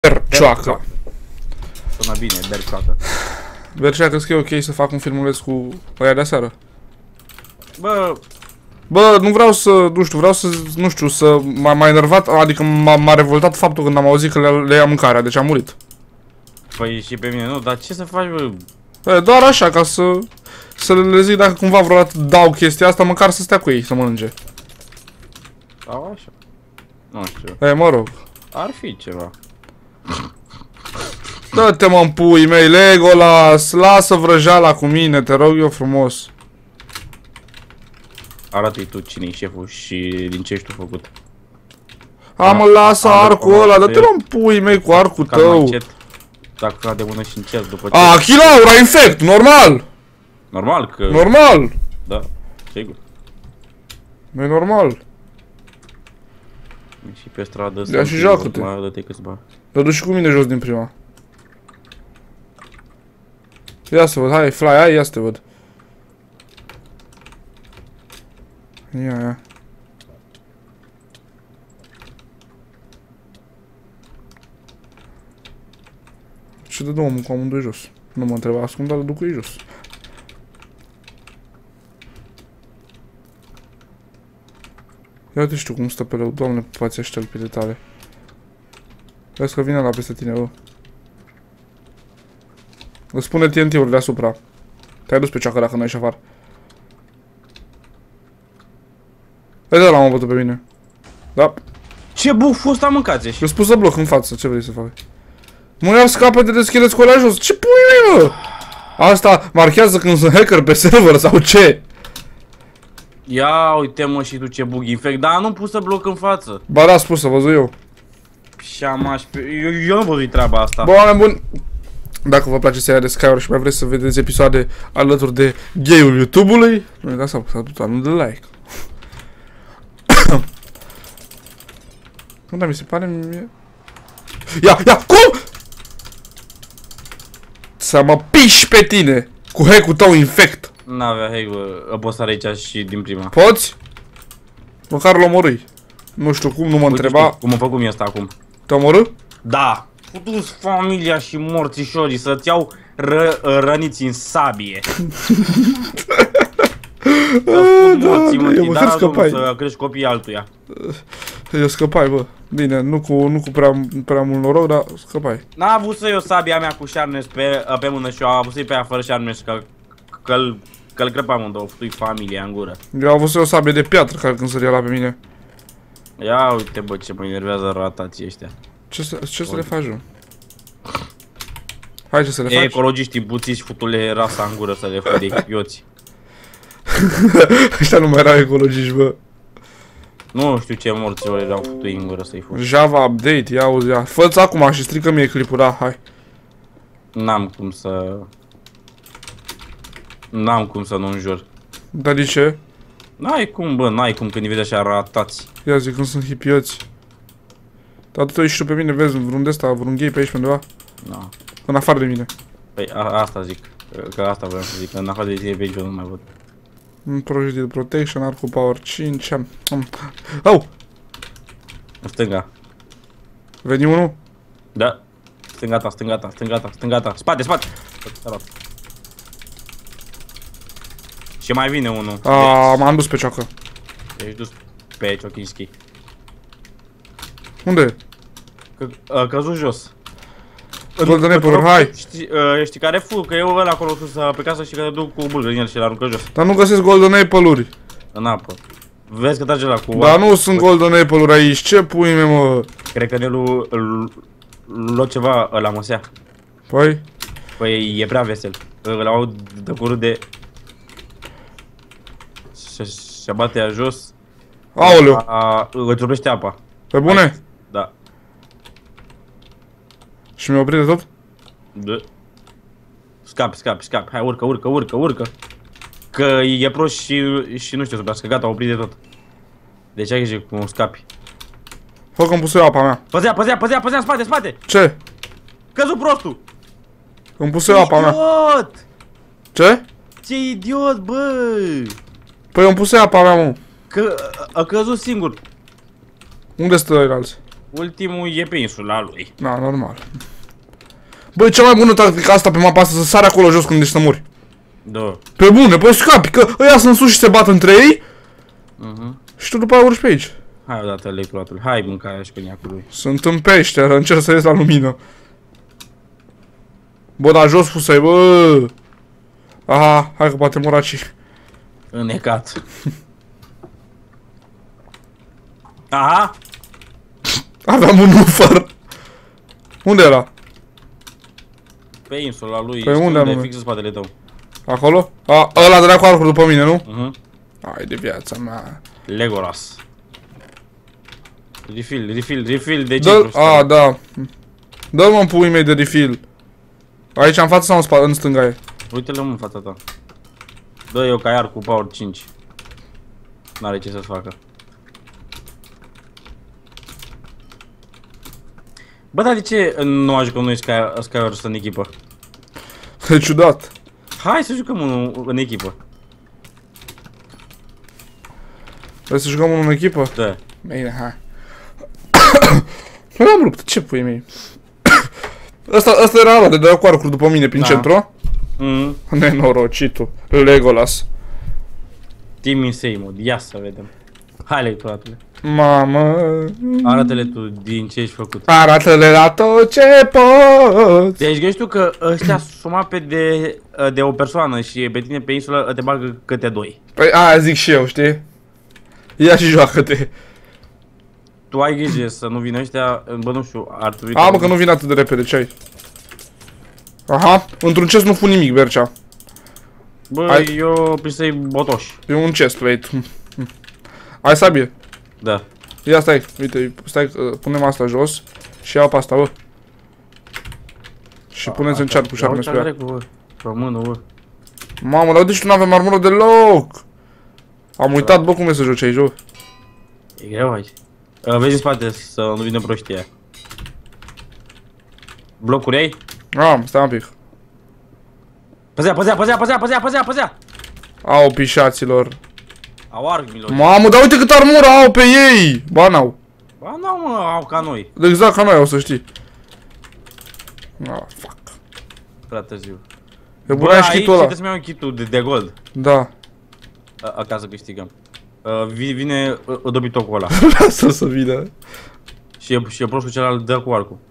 Bercioacă. Sună bine, Bercioacă. Bercea, crezi că e ok să fac un filmuleț cu aia de aseară? Bă, nu vreau să, nu știu, vreau să, nu știu, să m-a enervat, adică m-a revoltat faptul când am auzit că le ia mâncarea, deci am murit. păi și pe mine nu, dar ce să faci, bă? Doar așa, ca să le zic dacă cumva vreodată dau chestia asta, măcar să stea cu ei, să mănânce. Sau așa. Nu știu. Mă rog. Ar fi ceva. Dă-te mă în pui mei, Legolas, lasă vrăjeala cu mine, te rog eu frumos. Arată-i tu cine-i șeful și din ce ești tu făcut. Mă, lasă arcul ăla, dă-te mă în pui mei cu arcul tău. Dacă cade mână și încet după ce... Chilaura, infect, normal! Normal că... Normal! Da, sigur. Nu-i normal. Și pe stradă... Ia și joacă-te. Dă-te câțiva. Dă du și cu mine jos din prima. Ia să văd, hai, fly, hai, ia să te văd. Ia. Ce dă omul cu amândoi jos? Nu mă întreba ascund, dar îl duc cu ei jos. Ia uite, știu cum stă pe lău, doamne, pupați ăștia pe tale. Vezi că vine la peste tine, bă. Îți spune TNT-uri deasupra. Te-ai dus pe ceacă dacă n-ai șafar. Uite ăla m-a bătut pe mine. Da. Ce buful ăsta mâncați ești? Eu spus să bloc în față, ce vrei să fac? Mă, iar scapă de schelet cu alea jos. Ce pui mei, mă? Asta marchează când sunt hacker pe server sau ce? Ia uite mă și tu ce bug infect, dar nu pus să bloc în față. Ba da, spus să văzut eu. Și-amaș pe... Eu nu văzut treaba asta. Bă, oameni buni, dacă vă place seria de Skyward și mai vreți să vedeți episoade alături de gay-ul YouTube-ului, nu uitați să apăsați butonul de like. Nu, dar mi se pare mie... Ia, cum? Să mă piși pe tine cu hack-ul tău infect. N-avea hack, bă, pot să aici și din prima. Poți? Măcar l omorâi. Nu știu cum, nu mă întreba. Cum a făcut mie asta acum? Te omorâ? Da. Putu-ți familia și morțișorii să-ți iau răniți în sabie. Eu măcar scăpai. Să crești copiii altuia. Eu scăpai, bă. Bine, nu cu prea mult noroc, dar scăpai. N-a avut să iau sabia mea cu șarnes pe mână și eu am avut să-i pe aia fără șarnes că-l crăpa amândouă, putui familia în gură. Eu am avut să iau sabie de piatră care când săria la pe mine. Ia uite bă ce mă enervează ratații ăștia. Ce să le faci, bă? Hai, ce să le faci? Ecologiștii buțiși futule rasa în gură să le fă de hipioți. Ăștia nu mai erau ecologiști, bă. Nu știu ce morți ori erau futui în gură să-i fugi. Java update, ia auzi, ia. Fă-ți acum și strică mie clipul, da, hai. N-am cum să nu înjur. Dar de ce? N-ai cum, bă, n-ai cum când îi vezi așa ratați. Ia zic, când sunt hipioți. Dar tu ești și pe mine, vezi, vreun de-ăsta, vreun gay pe aici, pe undeva? No. În afară de mine. Păi asta zic, că asta vreau să zic, că în afară de tine pe aici eu nu mai văd. Projectile protection, arc cu power 5, Au! În stânga. Veni unul? Da. Stângata. Spate. Și mai vine unul. M-am dus pe cioacă. Ești dus pe Ciochinschi. Unde? Căzut jos. Golden Apple, hai! Știi care fu? Că eu ăla acolo sus pe casă și că te duc cu bulgă din el și l-aruncă jos. Dar nu găsesc Golden Apple-uri. În apă. Vezi că trage la cu... Dar nu sunt Golden Apple-uri aici, ce pui mea, mă? Cred că Nelu lua ceva ăla măsea. Păi? Păi e prea vesel. Îl aud de curând de... Și-a bate ea jos. Aoleu! Îți rupește apa. Pe bune? Da. Și mi-a oprit de tot? Da. Scapi. Hai, urcă. Că e prost și nu știu să plească. Gata, a oprit de tot. Deci ai grijă cum scapi. Fă că-mi pus eu apa mea. Păzea, spate! Ce? Căzut prostul! Îmi pus eu apa mea. Idiot! Ce? Ce idiot, bă! Păi îmi pus eu apa mea, mă. Că a căzut singur. Unde stă ăilalți? Ultimul e pe insula lui. Da, normal. Băi, cea mai bună tactică asta pe mapa asta, să sari acolo jos când ești să mori. Da. Pe bune, păi scapi, că ăia sunt sus și se bat între ei. Și tu după aia urci pe aici. Hai odată electoratul. Hai mâncarea și pe neacului. Sunt în peșteră, încerc să ies la lumină. Bă, dar jos fusai, bă. Aha, hai că poate mor aici. Înnecat. Aha! Aveam un ufăr. Unde era? Pe insula lui. Păi unde anume? Fix în spatele tău. Acolo? A, ăla dădea cu arcul după mine, nu? Hai de viața mea. Legolas. Refill de Dă-l, Gipru. a, da. Dă-l mă în puii mei de refill. Aici în față sau în spate, în stânga e? Uite-l în fața ta. Dă eu caiar cu power 5. N-are ce să-ți facă. Bă, dar de ce nu jucăm noi Skywars în echipă? E ciudat. Hai să jucăm în echipă. Vrei să jucăm în echipă? Da. Bine, hai. Nu l-am rupt, ce pui mei? Asta era ăla de dădea cu arcul după mine prin centru? Nenorocitul. Legolas. Team Insane mod, ia să vedem. Hai electoratule. Mamă. Arată-le tu din ce ești făcut. Arată-le la tot ce poți. Deci găsi tu că ăștia suma pe de o persoană și pe tine pe insulă te bagă câte doi. Păi aia zic și eu, știi? Ia și joacă-te. Tu ai grijă să nu vină ăștia, bă nu știu, ar trebui... A, bă, că nu vine atât de repede, ce ai? Aha, într-un chest nu pun nimic, Bercea. Bă, Hai. eu prin să-i botoși. E un chest plate. Ai sabie? Da. Ia stai, uite, stai, punem asta jos și iau pe asta, bă. Și puneți în chat cu șarme spre ea. Română, bă. Mamă, dar uite și tu n-avem armură deloc. Am uitat, bă, cum e să joci aici, bă. E greu aici. Vezi în spate să nu vină proștia. Blocuri ai? Am, stai un pic. Păzea! Au, pișaților. Au armilor. Mamă, dar uite cât armură au pe ei. Ba, n-au. Ba, nu mă, au ca noi. Exact ca noi, o să știi. Ah, fuck. Prea târziu. E bună și kitul ăla. Aici trebuie să-mi iau kitul de gold. Da. Ca să câștigăm. Vine dobitocul ăla. Lasă să vină. Și e prostul celălalt dă cu arcul.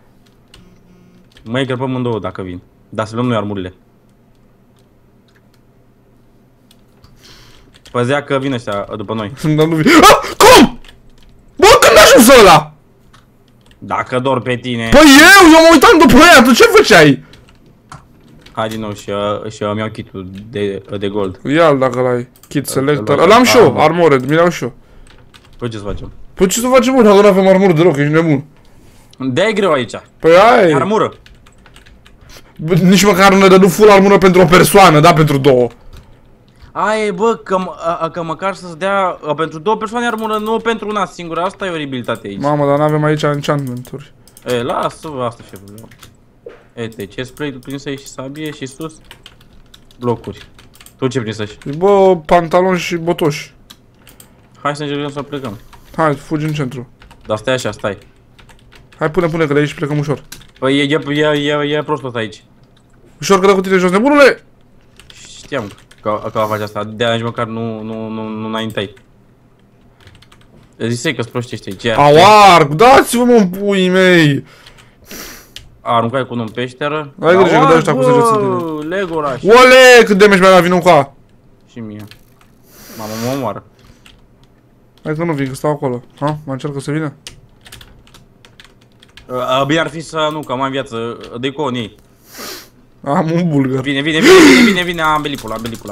Mai grăpăm în două dacă vin. Dar să luăm noi armurile. Păzea că vin ăștia după noi. Dar nu vine. Ah, cum? Bă, când a ajuns ăla? Dacă dor pe tine. Păi eu mă uitam după ea, tu ce făceai? Hai din nou și îmi iau kitul de gold. Ia-l dacă l-ai. Kit selector. L-am și eu, armored, mi l-au și eu. Păi ce să facem? Păi ce să facem, mă, dacă nu avem armură deloc, ești nebun. De-aia e greu aici. Păi ai. Armură. Nici măcar nu ne dă full armură pentru o persoană, da, pentru două. Ai, bă, că măcar să-ți dea pentru două persoane armură, nu pentru una singură. Asta e oribilitate aici. Mamă, dar n-avem aici enchantment-uri. E, lasă-vă, asta și problema. Uite, ce spray tu prinsă și sabie și sus blocuri. Tu ce prinsă și? Bă, pantaloni și botoși. Hai să încercăm să plecăm. Hai, fugi în centru. Dar stai așa, stai. Hai, pune că de aici plecăm ușor. Păi e prost tot aici. Ușor că dă cu tine jos, nebunule! Știam că va face asta, de-aia nici măcar nu înaintai. Zisei că-s proști ăștia. Au arc, dați-vă mă în puii mei! Aruncai cu unul în peșteră. Ai grijă că dă ăștia cu săgeți în tine. Legolas. Ole, cât damage mi-a dat, vină cu a. Și mie. Mamă, mă omoară. Hai că nu vin, că stau acolo. Ha? Mă încercă să vină? Bine ar fi să nu, că am mai în viață. Dă-i cu ei. Am un bulgar. Vine, am belipula.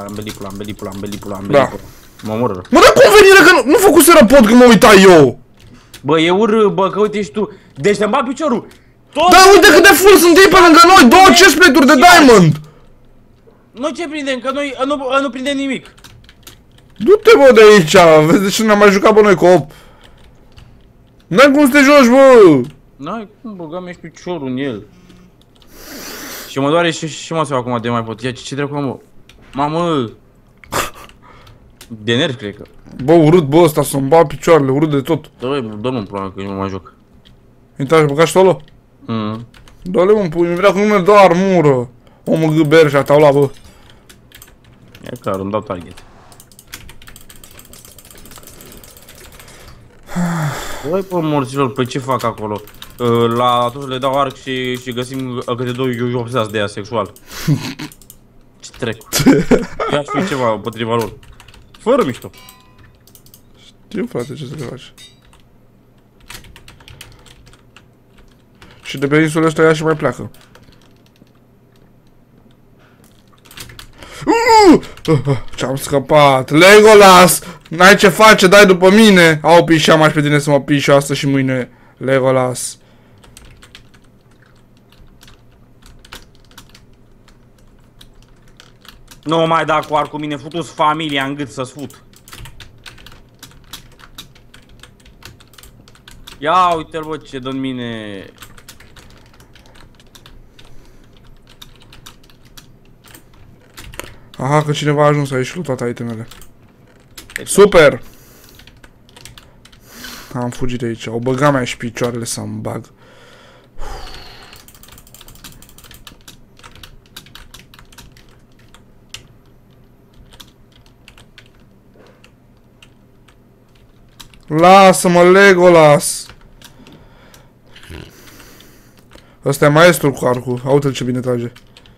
Mă omoră. Mă, dar cum venire că nu făcuseră pod când mă uitai eu? Bă, e urât, bă, că uite și tu. Deci te-mi bag piciorul. Da, uite cât de full sunt ei pe lângă noi, două chestplate-uri de diamond. Noi ce prindem? Că noi nu prindem nimic. Du-te, bă, de aici, vezi de ce ne-am mai jucat, bă, noi cu 8. N-ai cum să te joci, bă. N-ai cum băgam ești piciorul în el. Și mă doare și mă sau acum de mai pot. Ia ce dracu, mă? Mamă! De nervi, cred că. Bă, urât, bă, ăsta să-mi bag picioarele, urât de tot. Dă-mi un plan că eu nu mai joc. Intra și băga și solo? Dă-le un pui, mi vrea cu numele doar armură. Omul gâber și atau la bă. E clar, îmi dau target. Băi, pă, morților, pe ce fac acolo? Atunci le dau arc și găsim câte doi obsedați de ea sexual. Ce trec? Ia și ceva împotriva lor. Fără mișto. Știu, frate, ce să le faci. Și de pe insulele ăștia ia și mai pleacă. Ce-am scăpat! Legolas! N-ai ce face, dai după mine! Au pișeam aș pe tine să mă piși astăzi și mâine. Legolas. Nu mai da cu arc cu mine, futu-ți familia în gât să-ți fut. Ia uite-l bă ce dă-n mine. Aha, că cineva a ajuns aici cu toate itemele. Super! Am fugit de aici. Au băgat mea și picioarele să-mi bag. Lasă-mă, Legolas! Ăsta e maestrul cu arcul. Uite-l ce bine trage.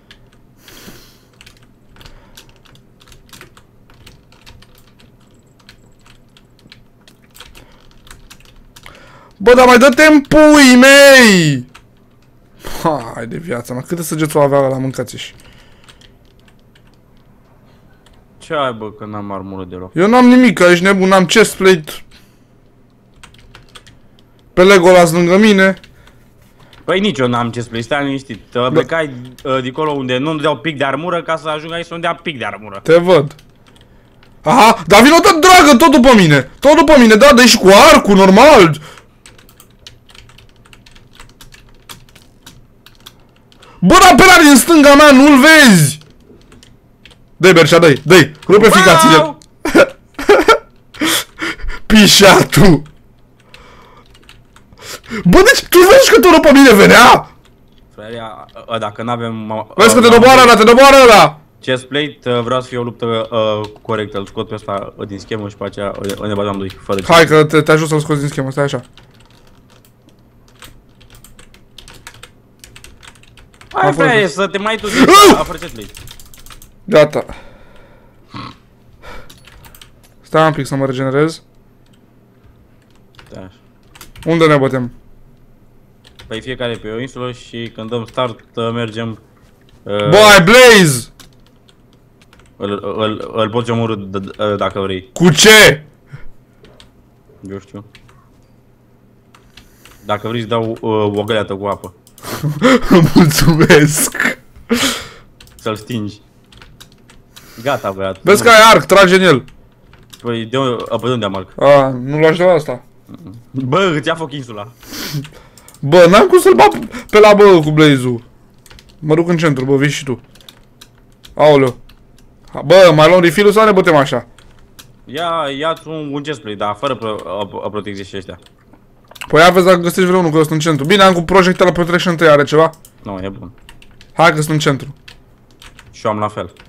Bă, dar mai dă-te în pui mei! Hai de viața mea, câte săgeți o avea la mâncați-și. Ce ai bă, că n-am armură deloc? Eu n-am nimic, ești nebun, n-am chestplate. Pe Legolas lângă mine. Păi nici eu n-am ce spune, stai liniștit. Plecai dincolo unde nu-mi dau pic de armură ca să ajung aici să-mi dea pic de armură. Te văd. Aha, dar vino tot dragă, tot după mine. Tot după mine, da, dă-i și cu arcul, normal. Bă, dar pe ăla din stânga mea, nu-l vezi? Dă-i, Bercea, dă-i, dă-i, rupe ficații-le. Pișatul. Bă, deci, tu vezi că tot după mine venea? Frăia, dacă n-avem... Vezi că te doboară ăla, te doboară ăla. Chestplate, vreau să fie o luptă corectă, îl scot pe ăsta din schemă și pe aceea ne bazam doi, fără Hai că te ajut să-l scoți din schemă, stai așa. Hai frate, să te mai duci fără chestplate. Gata. Stai un pic să mă regenerez. Da. Unde ne bătem? Păi fiecare pe o insulă și când dăm start mergem... Boy, Blaze! Îl poți omorâ dacă vrei. Cu ce? Eu știu. Dacă vrei să dau o găleată cu apă. Mulțumesc! Să-l stingi. Gata băiat. Vezi că ai arc, trage în el. Păi de unde am arc? A, nu lași de la asta. Bă, îți ia foc insula. Bă, n-am cum să-l bat pe la bă cu Blaze-ul. Mă duc în centru, bă, vii și tu. Aoleu. Bă, mai luăm refill-ul sau ne bătem așa? Ia-ți un chestplate, dar fără protecție și ăștia. Păi ia vezi dacă găsești vreunul, că sunt în centru. Bine, am cu Projectile Protection 3, are ceva? Nu, e bun. Hai că sunt în centru. Și eu am la fel.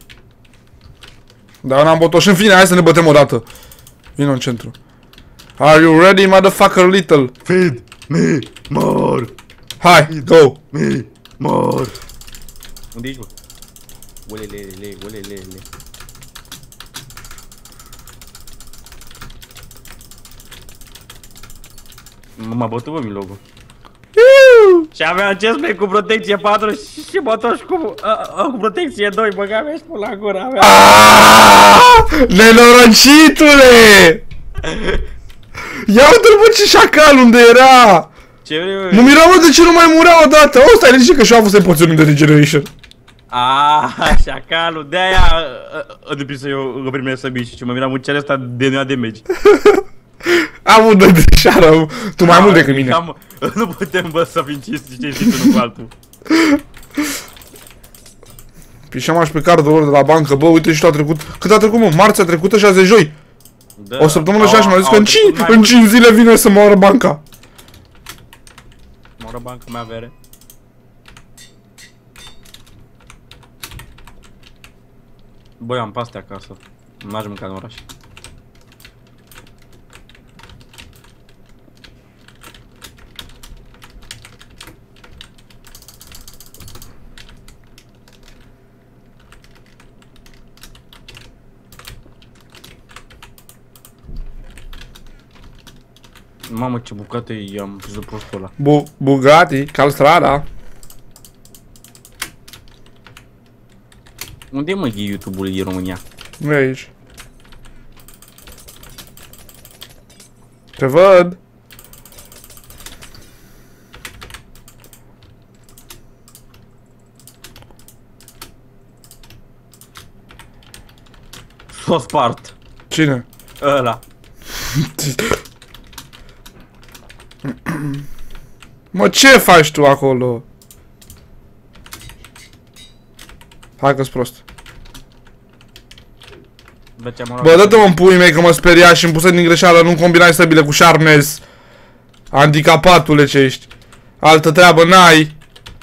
Dar n-am bătut și în fine, hai să ne bătem o dată. Vino în centru. Are you ready, motherfucker little? Feed me more! Hai, go! Me more! Unde ești, bă? Olelele, olelele. M-a bătut, bă, Milogu. Și aveam chestplate cu protecție 4 și motoș cu protecție 2, băga mea și cu la gura mea. Nenorocitule! Ia uite-l bă ce șacal unde era! Ce vrei, bă? Mă miram de ce nu mai murea odată! O, stai liniștit că și-au avut poțiuni de regeneration. Șacalul, de-aia de pis eu primesc să mici și mă miram în cele ăsta de nu ia damage. Am un de șară, tu mai mult decât mine. Nu putem, bă, să fim cinstiți unul cu altul. Pișeam aș pe cardul lor de la bancă, bă, uite și tu a trecut. Cât a trecut, mă? Marțea trecută și azi e joi. Da. O săptămână și așa, m-a zis că în 5 zile vine să mă oară banca. bancă mea avere. Băi, am paste acasă. N-aș mânca în oraș. Mamă, ce bucate i-am pus de prostul ăla. Bugatti, Calstrada. Unde e, mă, YouTube-ul din România? Nu e aici. Te văd. S-o spart. Cine? Ăla. Mă, ce faci tu acolo? Hai că-s prost. Bă, dă-te-mă în puii mei că mă speria și îmi puse din greșeală, nu-mi combinai săbile cu șarnez. Handicapatule ce ești. Altă treabă n-ai.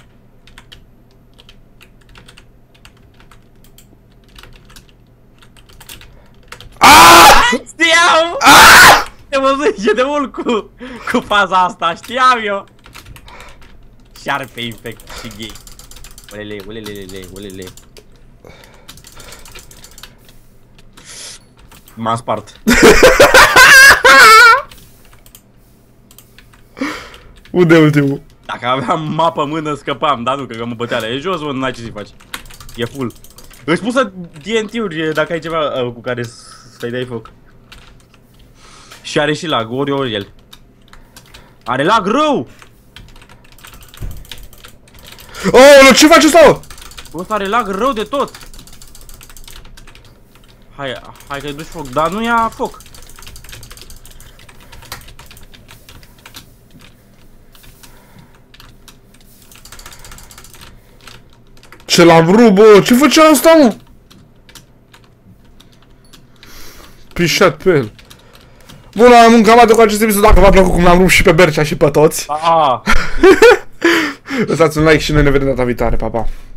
Știam! Te văzut de mult cu faza asta, știam eu! Șarpe infect și gay. Ulele, ulelelele, ulele. M-am spart. Unde e ultimul? Dacă aveam mapă în mână scăpam, dar nu, că mă bătea la e jos, mă, n-ai ce să-i faci. E full. Își pusă TNT-uri dacă ai ceva cu care să-i dai foc. Și are și lag, ori el. Are lag rău! Oh, ce faci ăsta? Ăsta are lag rău de tot. Hai că-i duci foc, dar nu ia foc. Ce l-am rupt, bă? Ce făcea asta, mă? Pișat pe el. Bun, am mâncat cu acest episod. Dacă v-a plăcut cum l-am rupt și pe Bercea și pe toți, lăsați un like și noi ne vedem data viitoare. Pa, pa!